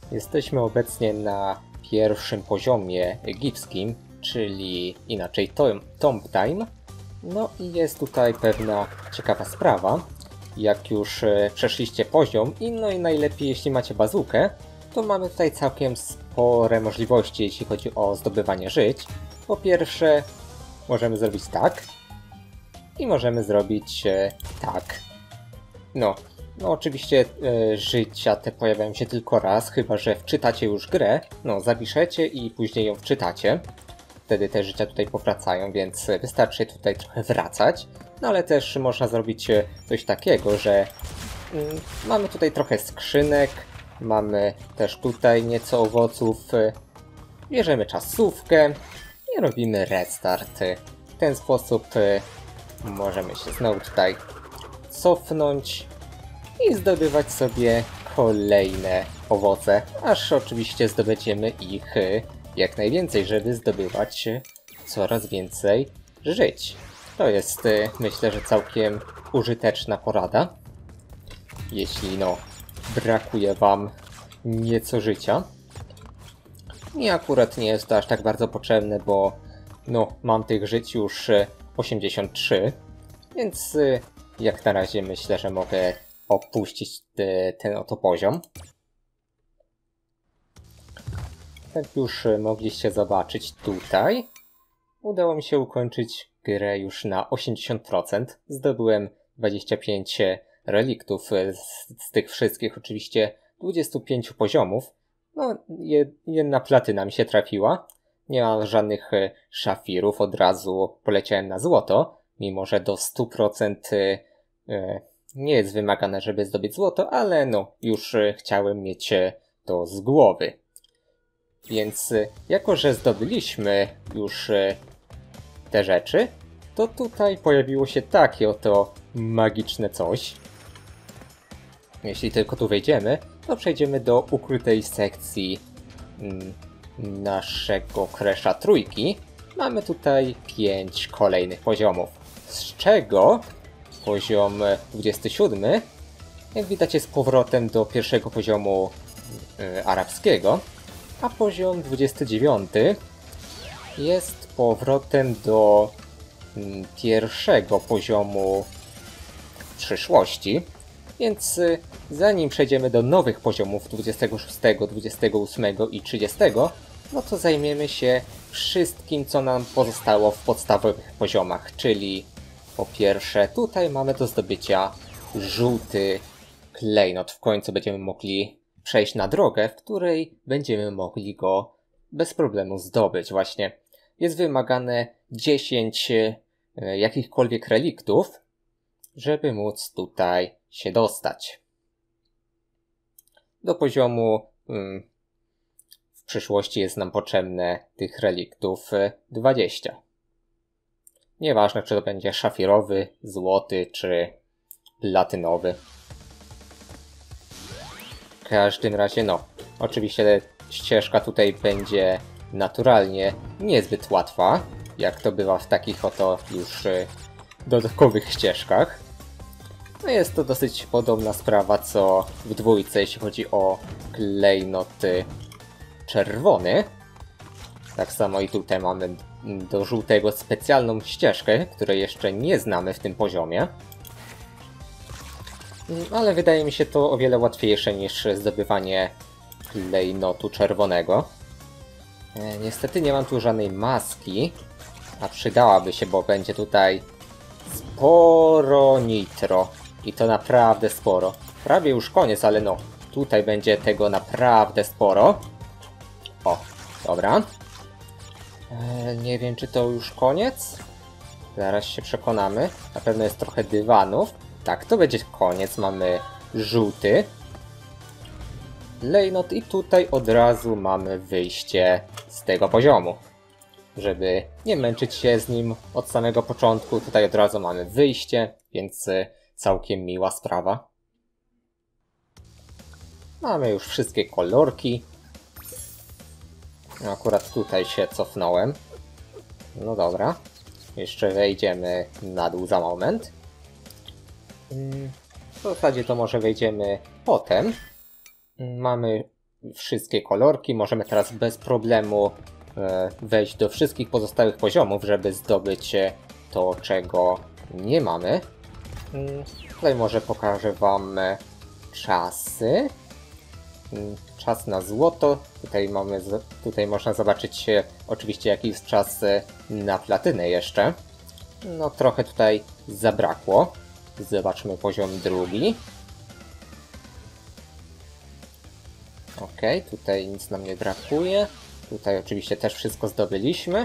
Jesteśmy obecnie na pierwszym poziomie egipskim, czyli inaczej Tomb Time. No i jest tutaj pewna ciekawa sprawa. Jak już przeszliście poziom i najlepiej jeśli macie bazukę, to mamy tutaj całkiem spore możliwości jeśli chodzi o zdobywanie żyć. Po pierwsze możemy zrobić tak i możemy zrobić tak. No oczywiście życia te pojawiają się tylko raz, chyba że wczytacie już grę, zapiszecie i później ją wczytacie. Wtedy te życia tutaj powracają, więc wystarczy tutaj trochę wracać. No ale też można zrobić coś takiego, że mamy tutaj trochę skrzynek, mamy też tutaj nieco owoców, bierzemy czasówkę i robimy restart. W ten sposób możemy się znowu tutaj cofnąć i zdobywać sobie kolejne owoce, aż oczywiście zdobędziemy ich jak najwięcej, żeby zdobywać coraz więcej żyć. To jest, myślę, że całkiem użyteczna porada, jeśli brakuje wam nieco życia. Mi akurat nie jest to aż tak bardzo potrzebne, bo mam tych żyć już 83, więc jak na razie myślę, że mogę opuścić ten oto poziom. Jak już mogliście zobaczyć tutaj, udało mi się ukończyć grę już na 80%. Zdobyłem 25 reliktów z tych wszystkich oczywiście 25 poziomów. Jedna platyna mi się trafiła. Nie mam żadnych szafirów, od razu poleciałem na złoto, mimo że do 100% nie jest wymagane, żeby zdobyć złoto, ale już chciałem mieć to z głowy. Więc jako, że zdobyliśmy już te rzeczy, to tutaj pojawiło się takie oto magiczne coś. Jeśli tylko tu wejdziemy, to przejdziemy do ukrytej sekcji naszego Crash'a trójki. Mamy tutaj 5 kolejnych poziomów, z czego poziom 27, jak widać, jest powrotem do pierwszego poziomu arabskiego, a poziom 29 jest powrotem do pierwszego poziomu przyszłości. Więc zanim przejdziemy do nowych poziomów 26, 28 i 30, to zajmiemy się wszystkim, co nam pozostało w podstawowych poziomach, czyli po pierwsze tutaj mamy do zdobycia żółty klejnot. W końcu będziemy mogli przejść na drogę, w której będziemy mogli go bez problemu zdobyć. Właśnie jest wymagane 10 jakichkolwiek reliktów, żeby móc tutaj się dostać. Do poziomu w przyszłości jest nam potrzebne tych reliktów 20. Nieważne, czy to będzie szafirowy, złoty czy platynowy. W każdym razie oczywiście ścieżka tutaj będzie naturalnie niezbyt łatwa, jak to bywa w takich oto już dodatkowych ścieżkach. Jest to dosyć podobna sprawa co w dwójce, jeśli chodzi o klejnot czerwony. Tak samo i tutaj mamy do żółtego specjalną ścieżkę, której jeszcze nie znamy w tym poziomie. Ale wydaje mi się to o wiele łatwiejsze niż zdobywanie klejnotu czerwonego. Niestety nie mam tu żadnej maski, a przydałaby się, bo będzie tutaj sporo nitro. I to naprawdę sporo. Prawie już koniec, ale tutaj będzie tego naprawdę sporo. O, dobra. Nie wiem, czy to już koniec. Zaraz się przekonamy. Na pewno jest trochę dywanów. Tak, to będzie koniec. Mamy żółty klejnot i tutaj od razu mamy wyjście z tego poziomu. Żeby nie męczyć się z nim od samego początku, tutaj od razu mamy wyjście, więc całkiem miła sprawa. Mamy już wszystkie kolorki. Akurat tutaj się cofnąłem. No dobra. Jeszcze wejdziemy na dół za moment. W zasadzie to może wejdziemy potem. Mamy wszystkie kolorki. Możemy teraz bez problemu wejść do wszystkich pozostałych poziomów, żeby zdobyć to, czego nie mamy. Tutaj może pokażę wam czasy. Czas na złoto. Tutaj można zobaczyć oczywiście jaki jest czas na platynę jeszcze. No trochę tutaj zabrakło. Zobaczmy poziom drugi. Ok, tutaj nic nam nie brakuje. Tutaj oczywiście też wszystko zdobyliśmy.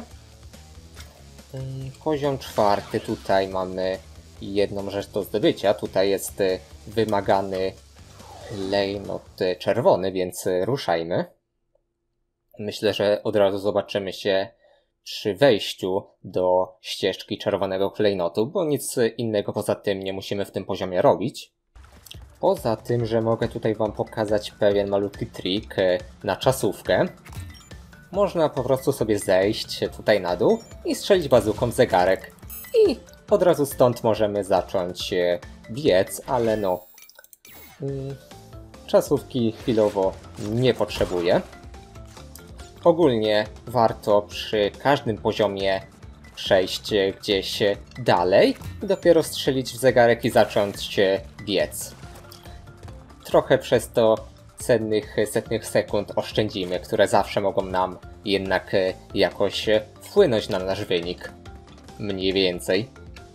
Poziom czwarty. Tutaj mamy jedną rzecz do zdobycia. Tutaj jest wymagany klejnot czerwony, więc ruszajmy. Myślę, że od razu zobaczymy się przy wejściu do ścieżki czerwonego klejnotu, bo nic innego poza tym nie musimy w tym poziomie robić. Poza tym, że mogę tutaj wam pokazać pewien malutki trik na czasówkę. Można po prostu sobie zejść tutaj na dół i strzelić bazuką w zegarek. I od razu stąd możemy zacząć biec, ale no... czasówki chwilowo nie potrzebuję. Ogólnie warto przy każdym poziomie przejść gdzieś dalej i dopiero strzelić w zegarek i zacząć biec. Trochę przez to setnych sekund oszczędzimy, które zawsze mogą nam jednak jakoś wpłynąć na nasz wynik. Mniej więcej.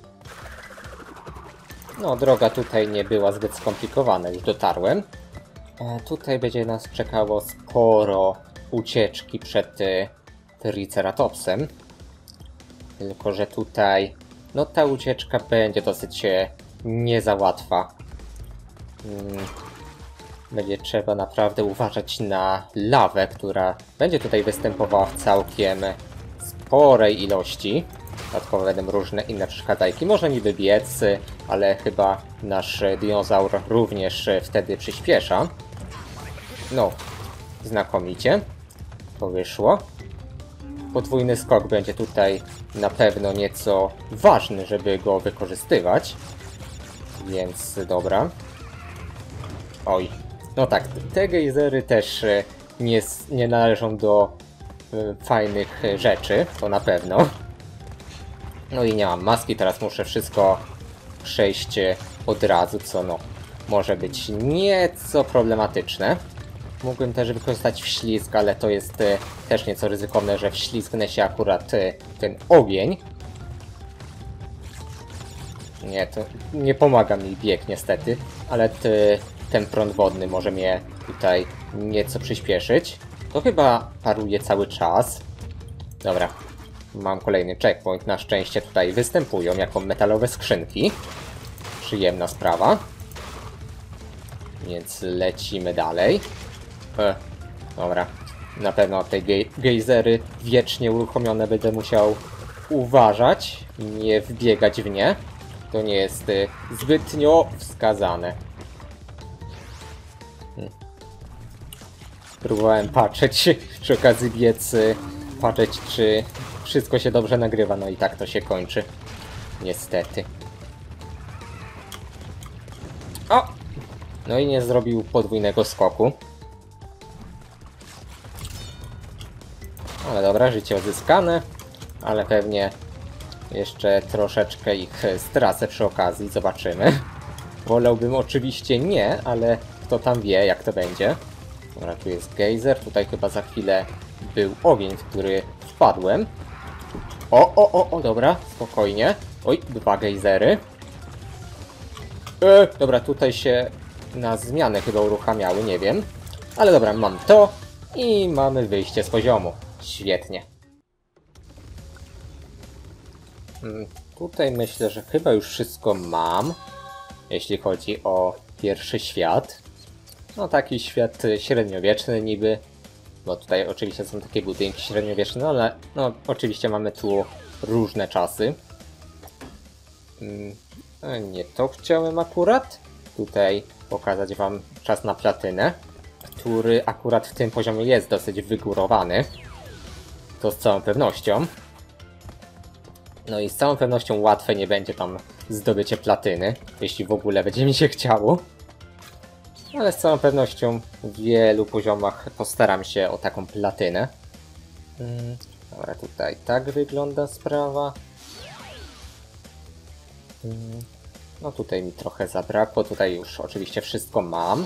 No, droga tutaj nie była zbyt skomplikowana, już dotarłem. Tutaj będzie nas czekało sporo ucieczki przed Triceratopsem. Tylko że tutaj, no ta ucieczka będzie dosyć nie za łatwa. Będzie trzeba naprawdę uważać na lawę, która będzie tutaj występowała w całkiem sporej ilości. Dodatkowo będą różne inne przeszkadzajki. Można niby biec, ale chyba nasz dinozaur również wtedy przyspiesza. No, znakomicie. To wyszło. Podwójny skok będzie tutaj na pewno nieco ważny, żeby go wykorzystywać. Więc dobra. Oj. No tak, te gejzery też nie należą do fajnych rzeczy, to na pewno. No i nie mam maski, teraz muszę wszystko przejść od razu, co no może być nieco problematyczne. Mógłbym też wykorzystać wślizg, ale to jest też nieco ryzykowne, że wślizgnę się akurat ten ogień. Nie, to nie pomaga mi bieg niestety, ale ten prąd wodny może mnie tutaj nieco przyspieszyć. To chyba paruje cały czas. Dobra, mam kolejny checkpoint. Na szczęście tutaj występują jako metalowe skrzynki. Przyjemna sprawa. Więc lecimy dalej. Dobra, na pewno te gejzery wiecznie uruchomione będę musiał uważać, nie wbiegać w nie. To nie jest zbytnio wskazane. Próbowałem patrzeć, przy okazji biec, patrzeć czy wszystko się dobrze nagrywa, no i tak to się kończy. Niestety. O! No i nie zrobił podwójnego skoku. Ale dobra, życie odzyskane, ale pewnie jeszcze troszeczkę ich stracę przy okazji, zobaczymy. Wolałbym oczywiście nie, ale kto tam wie jak to będzie. Dobra, tu jest gejzer, tutaj chyba za chwilę był ogień, w który wpadłem. O, dobra, spokojnie. Oj, 2 gejzery. Dobra, tutaj się na zmianę chyba uruchamiały, nie wiem. Ale dobra, mam to i mamy wyjście z poziomu. Świetnie. Tutaj myślę, że chyba już wszystko mam, jeśli chodzi o pierwszy świat. No taki świat średniowieczny niby, bo tutaj oczywiście są takie budynki średniowieczne, no ale no oczywiście mamy tu różne czasy. Nie to chciałem akurat. Tutaj pokazać wam czas na platynę, który akurat w tym poziomie jest dosyć wygórowany. To z całą pewnością. No i z całą pewnością łatwe nie będzie tam zdobycie platyny, jeśli w ogóle będzie mi się chciało. Ale z całą pewnością w wielu poziomach postaram się o taką platynę. Dobra, tutaj tak wygląda sprawa. No tutaj mi trochę zabrakło, tutaj już oczywiście wszystko mam.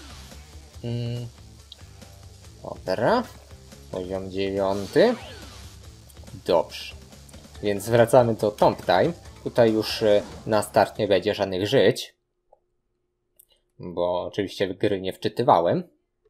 Dobra, poziom 9. Dobrze, więc wracamy do Tomb Time. Tutaj już na start nie będzie żadnych żyć, bo oczywiście gry nie wczytywałem.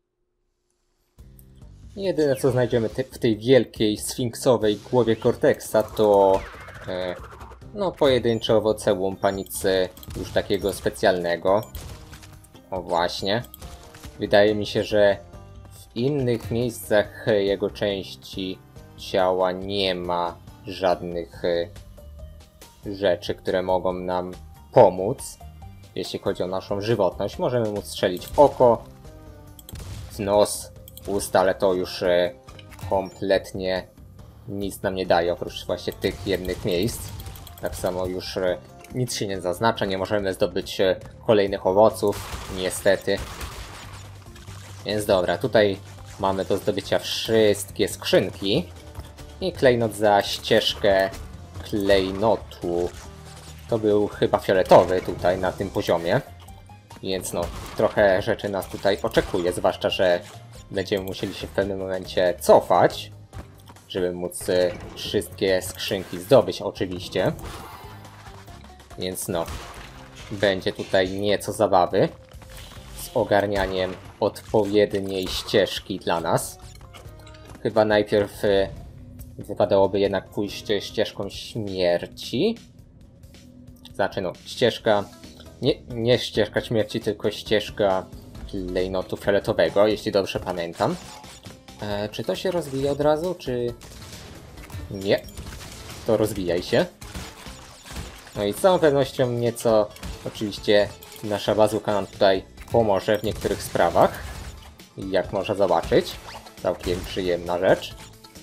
Jedyne co znajdziemy w tej wielkiej sfinksowej głowie Cortexa to no pojedyncze owoce łumpanicy już takiego specjalnego. O właśnie. Wydaje mi się, że w innych miejscach jego części ciała nie ma żadnych rzeczy, które mogą nam pomóc, jeśli chodzi o naszą żywotność. Możemy mu strzelić w oko, w nos, w usta, ale to już kompletnie nic nam nie daje, oprócz właśnie tych jednych miejsc. Tak samo już nic się nie zaznacza, nie możemy zdobyć kolejnych owoców, niestety. Więc dobra, tutaj mamy do zdobycia wszystkie skrzynki. I klejnot za ścieżkę klejnotu. To był chyba fioletowy tutaj na tym poziomie. Więc no, trochę rzeczy nas tutaj oczekuje, zwłaszcza, że będziemy musieli się w pewnym momencie cofać, żeby móc wszystkie skrzynki zdobyć oczywiście. Więc no, będzie tutaj nieco zabawy z ogarnianiem odpowiedniej ścieżki dla nas. Chyba najpierw wypadałoby jednak pójść ścieżką śmierci. Znaczy no, ścieżka... Nie ścieżka śmierci, tylko ścieżka klejnotu fioletowego, jeśli dobrze pamiętam. Czy to się rozwija od razu, czy... Nie. To rozwijaj się. No i z całą pewnością nieco oczywiście nasza bazuka nam tutaj pomoże w niektórych sprawach. Jak można zobaczyć. Całkiem przyjemna rzecz.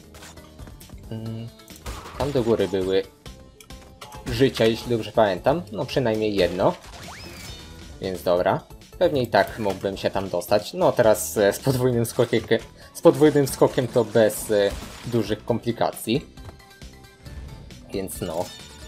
Tam do góry były życia, jeśli dobrze pamiętam. No przynajmniej jedno. Więc dobra. Pewnie i tak mógłbym się tam dostać. No teraz z podwójnym skokiem to bez dużych komplikacji. Więc no.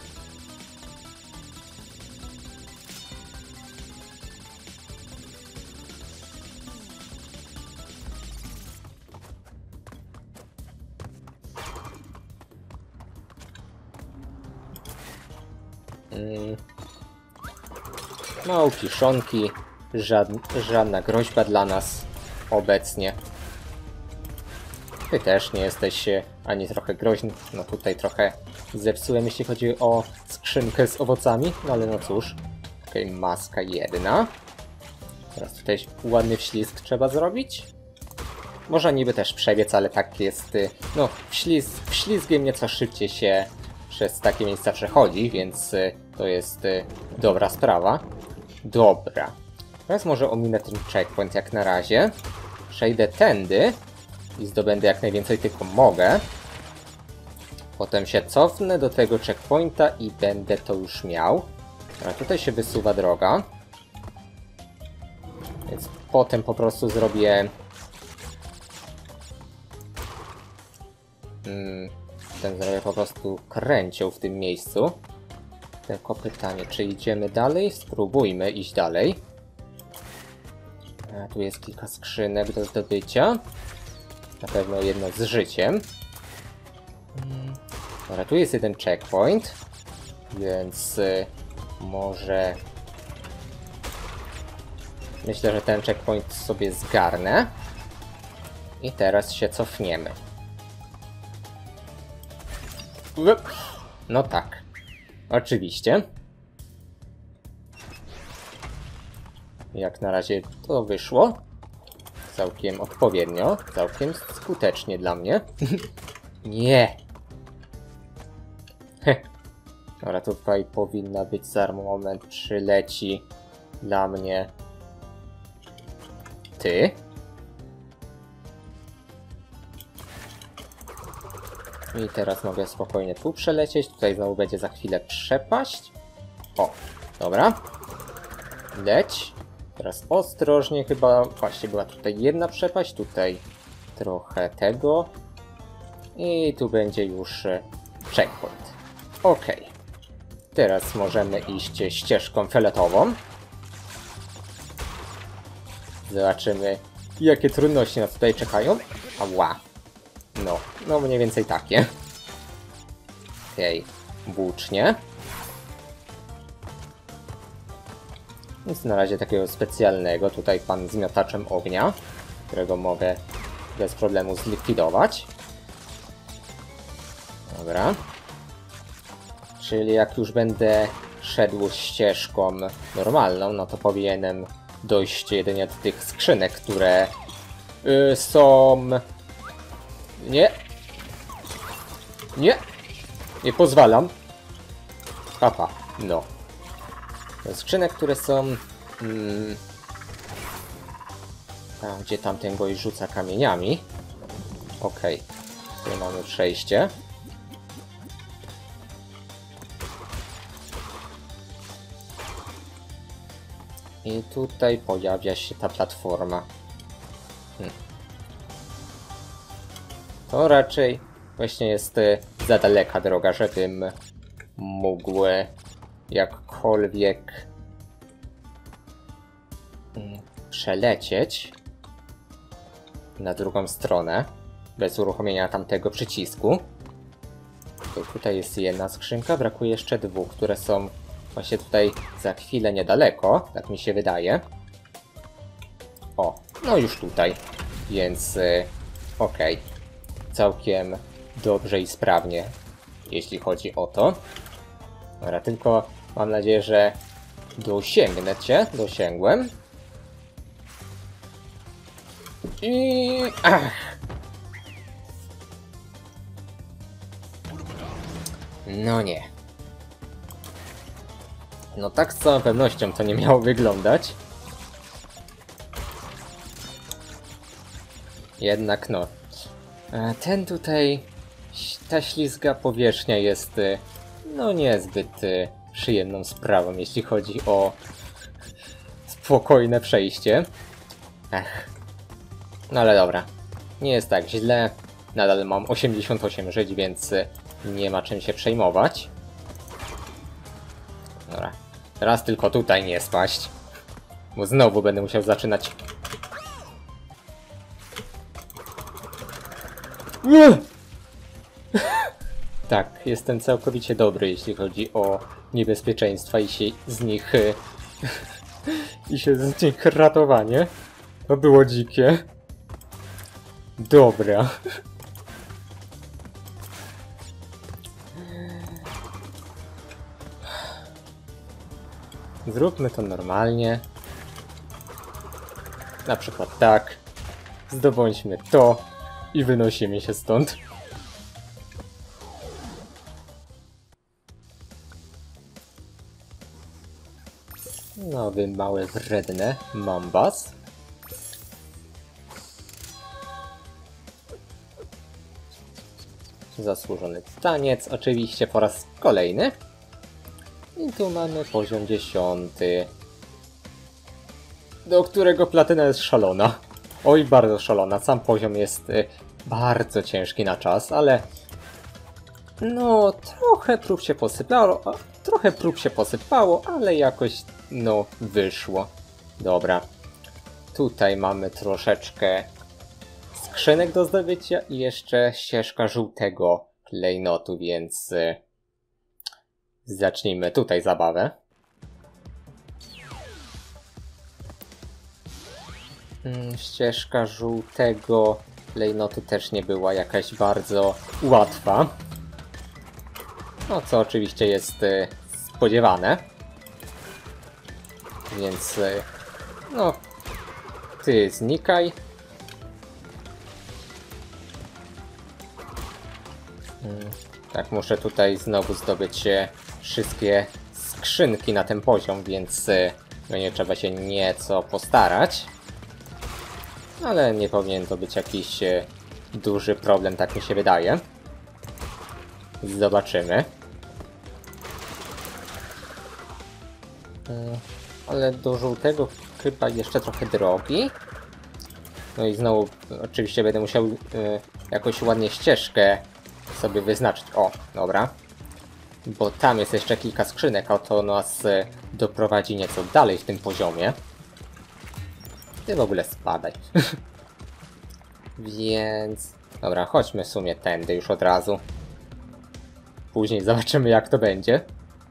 Małpiszonki, żadna groźba dla nas obecnie. Ty też nie jesteś ani trochę groźny. No tutaj trochę zepsułem, jeśli chodzi o skrzynkę z owocami, no ale no cóż. Okej, maska jedna. Teraz tutaj ładny wślizg trzeba zrobić. Można niby też przebiec, ale tak jest... No, wślizgiem nieco szybciej się przez takie miejsca przechodzi, więc to jest dobra sprawa. Dobra. Teraz może ominę ten checkpoint jak na razie. Przejdę tędy i zdobędę jak najwięcej tylko mogę. Potem się cofnę do tego checkpointa i będę to już miał. A tutaj się wysuwa droga. Więc potem po prostu zrobię... zrobię po prostu kręcioł w tym miejscu. Tylko pytanie, czy idziemy dalej? Spróbujmy iść dalej. A tu jest kilka skrzynek do zdobycia. Na pewno jedno z życiem. Dobra, tu jest jeden checkpoint. Więc może... Myślę, że ten checkpoint sobie zgarnę. I teraz się cofniemy. No tak. Oczywiście. Jak na razie to wyszło. Całkiem odpowiednio. Całkiem skutecznie dla mnie. Nie! Dobra, tutaj powinna być za moment przyleci dla mnie ty. I teraz mogę spokojnie tu przelecieć. Tutaj znowu będzie za chwilę przepaść. O, dobra. Leć. Teraz ostrożnie, chyba właśnie była tutaj jedna przepaść, tutaj trochę tego. I tu będzie już checkpoint. Ok. Teraz możemy iść ścieżką fioletową. Zobaczymy, jakie trudności nas tutaj czekają. Ała. No mniej więcej takie. Okej, włócznie. Nic na razie takiego specjalnego. Tutaj pan z miotaczem ognia, którego mogę bez problemu zlikwidować. Dobra. Czyli jak już będę szedł ścieżką normalną, no to powinienem dojść jedynie do tych skrzynek, które są... Nie! Nie pozwalam! Papa, no. Skrzynek, które są... tam, gdzie tamten gość rzuca kamieniami. Okej. Tu mamy przejście. I tutaj pojawia się ta platforma. To raczej właśnie jest za daleka droga, żebym mógł jakkolwiek przelecieć na drugą stronę bez uruchomienia tamtego przycisku. To tutaj jest jedna skrzynka, brakuje jeszcze dwóch, które są właśnie tutaj za chwilę niedaleko, tak mi się wydaje. O, no już tutaj, więc okej. Całkiem dobrze i sprawnie, jeśli chodzi o to. Dobra, tylko mam nadzieję, że dosięgłem. I... No nie. No tak z całą pewnością to nie miało wyglądać. Jednak no. Ten tutaj... Ta ślizga powierzchnia jest... no niezbyt przyjemną sprawą, jeśli chodzi o... spokojne przejście. No ale dobra. Nie jest tak źle. Nadal mam 88 żyć, więc nie ma czym się przejmować. Dobra. Teraz tylko tutaj nie spaść. Bo znowu będę musiał zaczynać. Tak, jestem całkowicie dobry, jeśli chodzi o niebezpieczeństwa i się z nich... ratowanie. To było dzikie. Dobra. Zróbmy to normalnie. Na przykład tak. Zdobądźmy to i wynosimy się stąd. No wy małe wredne mambas. Zasłużony taniec, oczywiście po raz kolejny. I tu mamy poziom 10, do którego platyna jest szalona. Oj, bardzo szalona. Sam poziom jest bardzo ciężki na czas, ale no trochę prób się posypało, ale jakoś no wyszło. Dobra. Tutaj mamy troszeczkę skrzynek do zdobycia i jeszcze ścieżka żółtego klejnotu, więc zacznijmy tutaj zabawę. Ścieżka żółtego klejnotu też nie była jakaś bardzo łatwa. No co oczywiście jest spodziewane. Więc no ty znikaj. Tak, muszę tutaj znowu zdobyć wszystkie skrzynki na ten poziom, więc będzie trzeba się nieco postarać. Ale nie powinien to być jakiś duży problem, tak mi się wydaje. Zobaczymy. Ale do żółtego chyba jeszcze trochę drogi. No i znowu oczywiście będę musiał jakoś ładnie ścieżkę sobie wyznaczyć. O, dobra. Bo tam jest jeszcze kilka skrzynek, a to nas doprowadzi nieco dalej w tym poziomie. Ty w ogóle spadaj. Więc... Dobra, chodźmy w sumie tędy już od razu. Później zobaczymy, jak to będzie.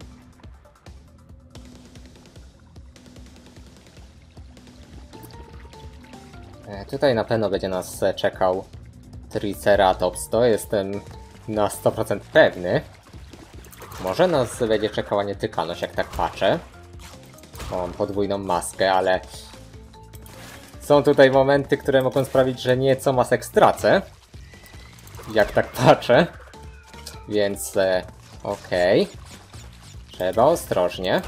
Tutaj na pewno będzie nas czekał Triceratops, to jestem na 100% pewny. Może nas będzie czekała nietykalność, jak tak patrzę. Mam podwójną maskę, ale... Są tutaj momenty, które mogą sprawić, że nieco masek stracę. Jak tak patrzę. Więc... okej. Trzeba ostrożnie.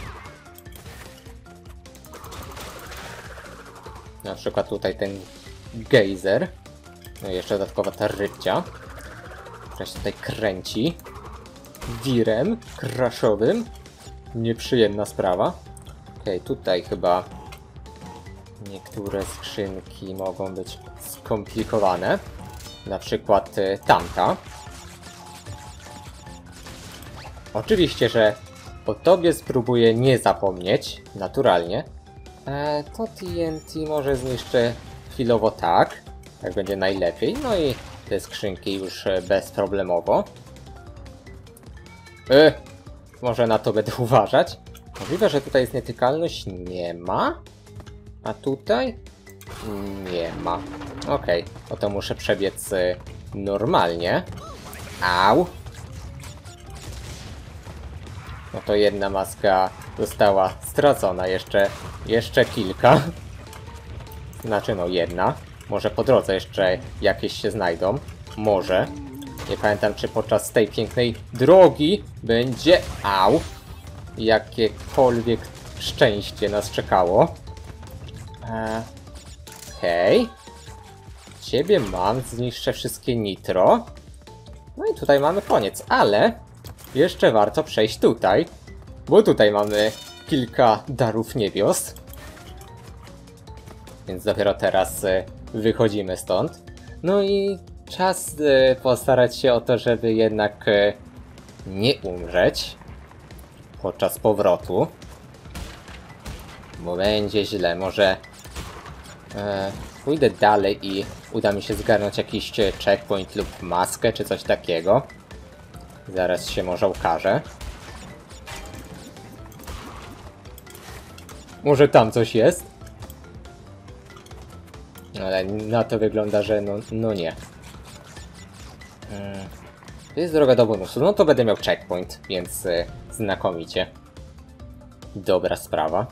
Na przykład tutaj ten gejzer. No i jeszcze dodatkowa ta rybcia, która się tutaj kręci wirem crashowym. Nieprzyjemna sprawa. Okej, tutaj chyba niektóre skrzynki mogą być skomplikowane. Na przykład tamta. Oczywiście, że o tobie spróbuję nie zapomnieć, naturalnie. To TNT może zniszczę chwilowo tak będzie najlepiej. No i te skrzynki już bezproblemowo. Może na to będę uważać. Możliwe, że tutaj jest nietykalność? Nie ma. A tutaj? Nie ma. Okej, no to muszę przebiec normalnie. Au! No to jedna maska została stracona. Jeszcze kilka. Znaczy no jedna. Może po drodze jeszcze jakieś się znajdą. Może. Nie pamiętam, czy podczas tej pięknej drogi będzie... Au! Jakiekolwiek szczęście nas czekało. Okej. Ciebie mam. Zniszczę wszystkie nitro. No i tutaj mamy koniec. Ale jeszcze warto przejść tutaj. Bo tutaj mamy kilka darów niebios. Więc dopiero teraz wychodzimy stąd. No i czas postarać się o to, żeby jednak nie umrzeć podczas powrotu. Bo będzie źle. Może pójdę dalej i uda mi się zgarnąć jakiś checkpoint lub maskę, czy coś takiego. Zaraz się może okaże. Może tam coś jest? Ale na to wygląda, że no nie. To jest droga do bonusu. No to będę miał checkpoint, więc znakomicie. Dobra sprawa.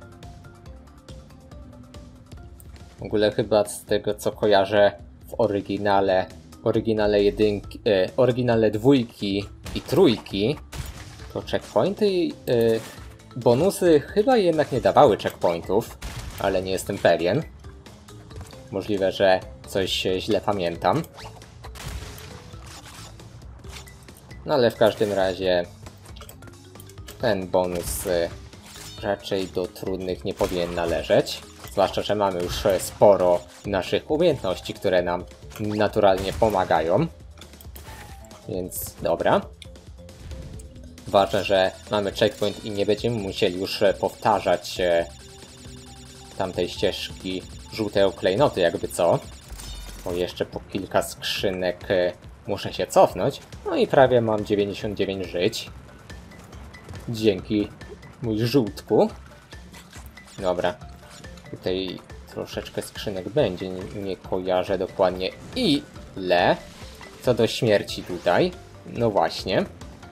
W ogóle chyba z tego, co kojarzę w oryginale dwójki i trójki, to checkpointy i bonusy chyba jednak nie dawały checkpointów, ale nie jestem pewien. Możliwe, że coś źle pamiętam. No ale w każdym razie ten bonus raczej do trudnych nie powinien należeć. Zwłaszcza, że mamy już sporo naszych umiejętności, które nam naturalnie pomagają. Więc dobra. Ważne, że mamy checkpoint i nie będziemy musieli już powtarzać tamtej ścieżki żółtego klejnoty, jakby co. Bo jeszcze po kilka skrzynek muszę się cofnąć. No i prawie mam 99 żyć. Dzięki mój żółtku. Dobra. Tutaj troszeczkę skrzynek będzie. Nie kojarzę dokładnie ile. Co do śmierci tutaj. No właśnie.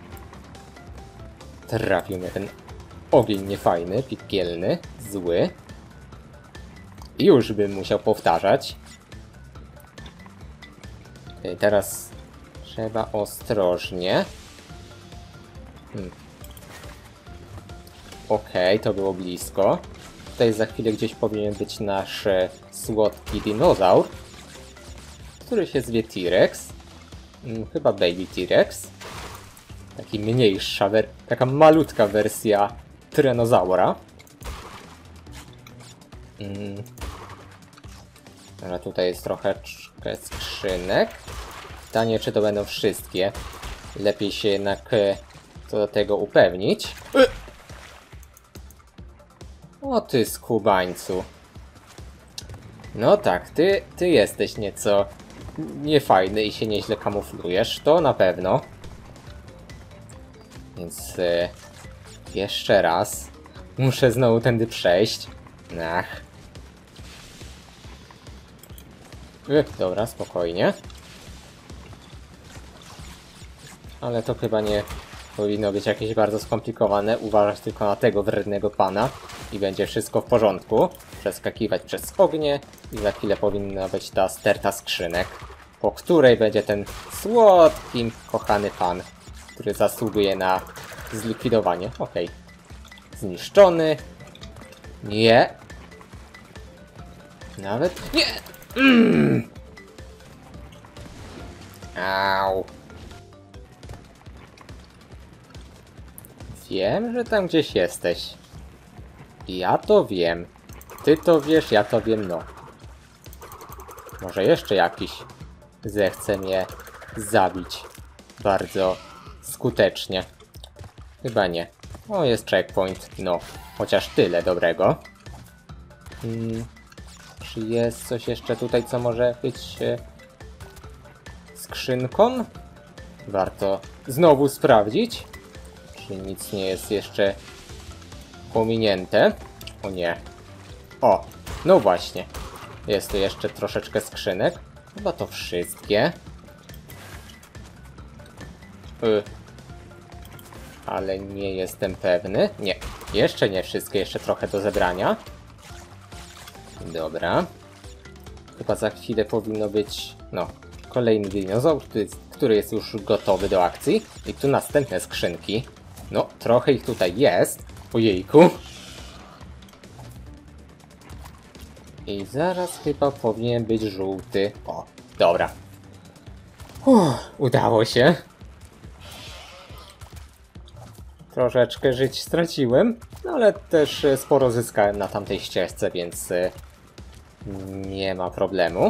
Trafił mnie ten ogień niefajny, piekielny, zły. I już bym musiał powtarzać. Teraz trzeba ostrożnie. Okej, to było blisko. Tutaj za chwilę gdzieś powinien być nasz słodki dinozaur, który się zwie T-Rex. Chyba Baby T-Rex. Taki mniejsza, taka malutka wersja tyranozaura. Ale tutaj jest trochę skrzynek. Pytanie, czy to będą wszystkie. Lepiej się jednak co do tego upewnić. O ty skubańcu. No tak, ty jesteś nieco niefajny i się nieźle kamuflujesz, to na pewno. Więc jeszcze raz muszę znowu tędy przejść. Ach. Dobra, spokojnie. Ale to chyba nie powinno być jakieś bardzo skomplikowane. Uważać tylko na tego wrednego pana i będzie wszystko w porządku. Przeskakiwać przez ognie i za chwilę powinna być ta sterta skrzynek, po której będzie ten słodki, kochany pan, który zasługuje na zlikwidowanie. Okej. Zniszczony. Nie. Nawet nie. Au. Wiem, że tam gdzieś jesteś. Ja to wiem. Ty to wiesz, ja to wiem, no. Może jeszcze jakiś zechce mnie zabić bardzo skutecznie. Chyba nie. O, jest checkpoint. No, chociaż tyle dobrego. Czy jest coś jeszcze tutaj, co może być skrzynką? Warto znowu sprawdzić. Czy nic nie jest jeszcze pominięte? O nie. O, no właśnie. Jest tu jeszcze troszeczkę skrzynek. Chyba to wszystkie. Ale nie jestem pewny. Nie, jeszcze nie wszystkie, jeszcze trochę do zebrania. Dobra. Chyba za chwilę powinno być, no, kolejny dinozaur, który jest już gotowy do akcji. I tu następne skrzynki. No, trochę ich tutaj jest. Ojejku. I zaraz chyba powinien być żółty. O, dobra. Udało się. Troszeczkę żyć straciłem, no ale też sporo zyskałem na tamtej ścieżce, więc nie ma problemu.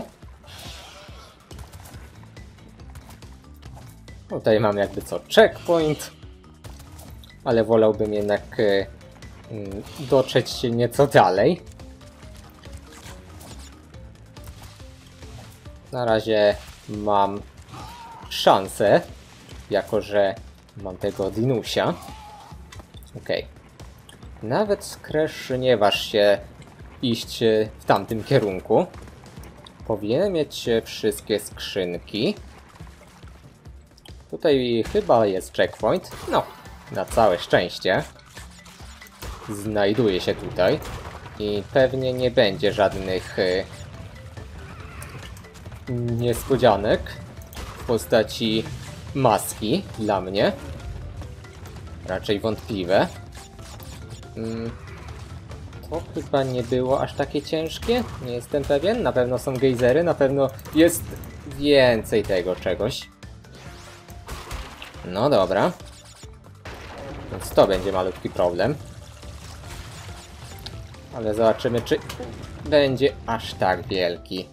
Tutaj mam jakby co checkpoint, ale wolałbym jednak dotrzeć się nieco dalej. Na razie mam szansę, jako że mam tego dinusia. Okej. Nawet Crash nie waż się iść w tamtym kierunku. Powinienem mieć wszystkie skrzynki. Tutaj chyba jest checkpoint. No, na całe szczęście. Znajduje się tutaj. I pewnie nie będzie żadnych niespodzianek w postaci maski dla mnie. Raczej wątpliwe. To chyba nie było aż takie ciężkie. Nie jestem pewien. Na pewno są gejzery. Na pewno jest więcej tego czegoś. No dobra. Więc to będzie malutki problem. Ale zobaczymy, czy będzie aż tak wielki.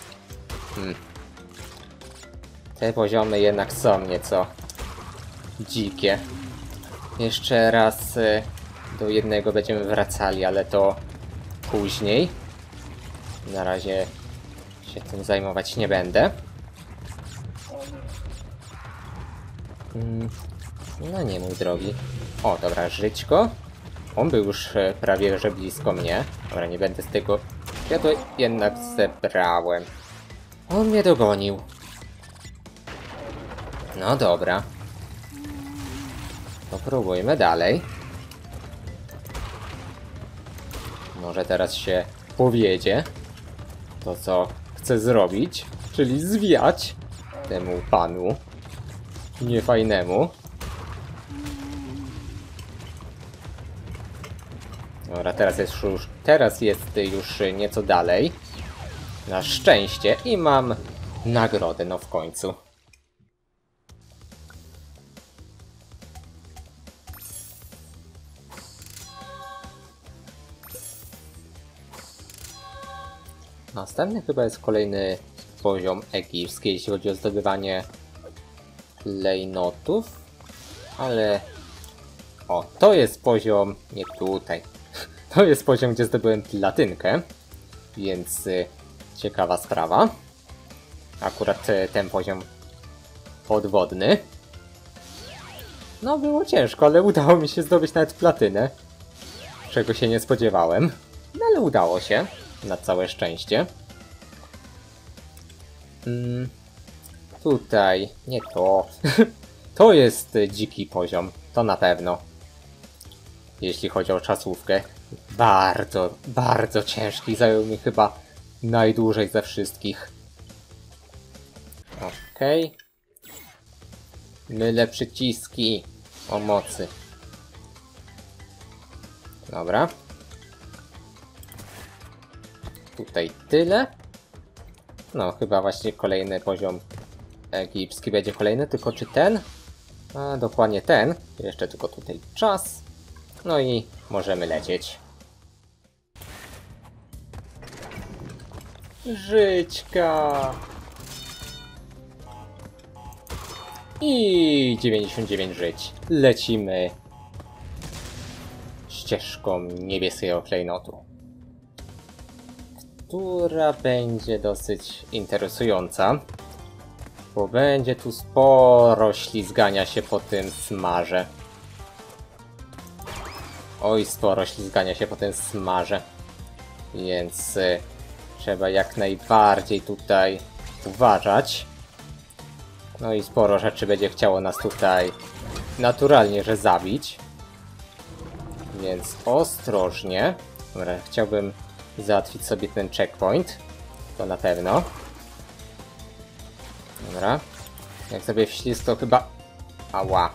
Te poziomy jednak są nieco dzikie. Jeszcze raz do jednego będziemy wracali, ale to później. Na razie się tym zajmować nie będę. No nie, mój drogi. O, dobra, żyćko. On był już prawie że blisko mnie. Dobra, nie będę z tego... Ja to jednak zebrałem. On mnie dogonił. No dobra. Popróbujmy dalej. Może teraz się powiedzie to, co chcę zrobić, czyli zwiać temu panu niefajnemu. Dobra, teraz jest już nieco dalej. Na szczęście i mam nagrodę, no w końcu. Następny chyba jest kolejny poziom egipski, jeśli chodzi o zdobywanie klejnotów. Ale... O, to jest poziom... nie tutaj. To jest poziom, gdzie zdobyłem platynkę. Więc ciekawa sprawa. Akurat ten poziom podwodny. No było ciężko, ale udało mi się zdobyć nawet platynę. Czego się nie spodziewałem. No ale udało się. Na całe szczęście. Tutaj... nie to. To jest dziki poziom. To na pewno. Jeśli chodzi o czasówkę. Bardzo, bardzo ciężki. Zajął mi chyba najdłużej ze wszystkich. Okej. Mylę przyciski o mocy. Dobra. Tutaj tyle. No, chyba właśnie kolejny poziom egipski będzie kolejny, tylko czy ten? A, dokładnie ten. Jeszcze tylko tutaj czas. No i możemy lecieć. Żyćka! I 99 żyć. Lecimy ścieżką niebieskiego klejnotu, która będzie dosyć interesująca, bo będzie tu sporo ślizgania się po tym smarze. Oj, sporo ślizgania się po tym smarze. Więc trzeba jak najbardziej tutaj uważać. No i sporo rzeczy będzie chciało nas tutaj naturalnie, że zabić. Więc ostrożnie. Dobra, chciałbym załatwić sobie ten checkpoint. To na pewno. Dobra. Jak sobie wślizg, to chyba... Ała.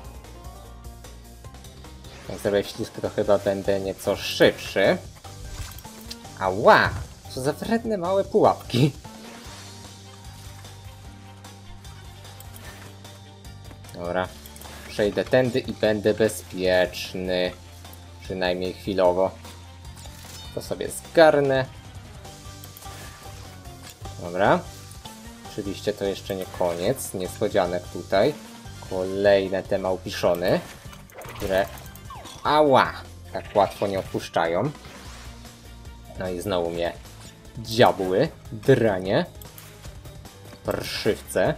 Jak sobie wślizg, to chyba będę nieco szybszy. Ała! Co za wredne małe pułapki. Dobra. Przejdę tędy i będę bezpieczny. Przynajmniej chwilowo. To sobie zgarnę. Dobra. Oczywiście to jeszcze nie koniec. Niespodzianek tutaj. Kolejne te małpiszony, które... Ała! Tak łatwo nie odpuszczają. No i znowu mnie diabły, dranie, parszywce.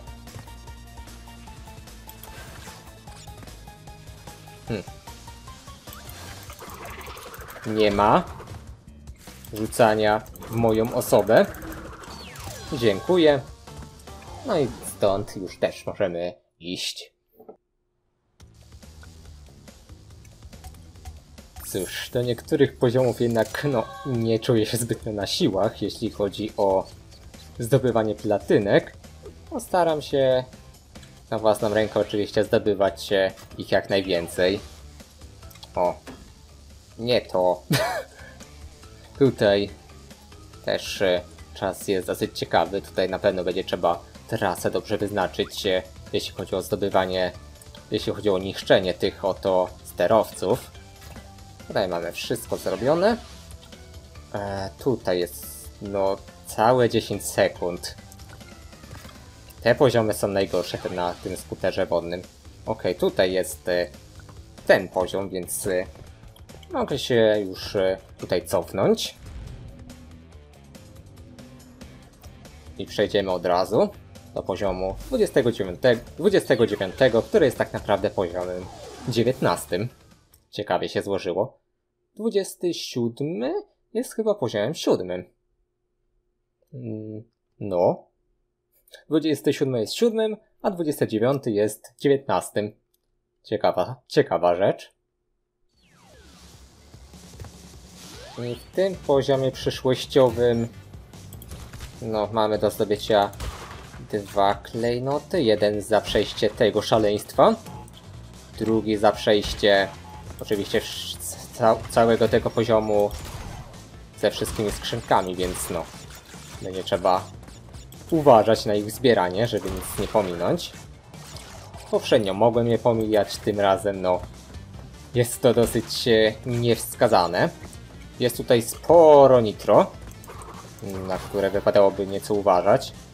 Nie ma rzucania w moją osobę. Dziękuję. No i stąd już też możemy iść. Cóż, do niektórych poziomów jednak nie czuję się zbytnio na siłach, jeśli chodzi o zdobywanie platynek. Postaram się na własną rękę oczywiście zdobywać ich jak najwięcej. O, nie to. Tutaj też czas jest dosyć ciekawy. Tutaj na pewno będzie trzeba trasę dobrze wyznaczyć, jeśli chodzi o zdobywanie, jeśli chodzi o niszczenie tych oto sterowców. Tutaj mamy wszystko zrobione. Tutaj jest całe 10 sekund. Te poziomy są najgorsze na tym skuterze wodnym. Ok, tutaj jest ten poziom, więc mogę się już tutaj cofnąć. I przejdziemy od razu do poziomu 29, który jest tak naprawdę poziomem 19. Ciekawie się złożyło. 27 jest chyba poziomem 7. No. 27 jest 7, a 29 jest 19. Ciekawa rzecz. I w tym poziomie przyszłościowym mamy do zdobycia 2 klejnoty. Jeden za przejście tego szaleństwa. Drugi za przejście oczywiście całego tego poziomu ze wszystkimi skrzynkami, więc będzie trzeba uważać na ich zbieranie, żeby nic nie pominąć. Poprzednio mogłem je pomijać, tym razem jest to dosyć niewskazane. Jest tutaj sporo nitro. na które wypadałoby nieco uważać.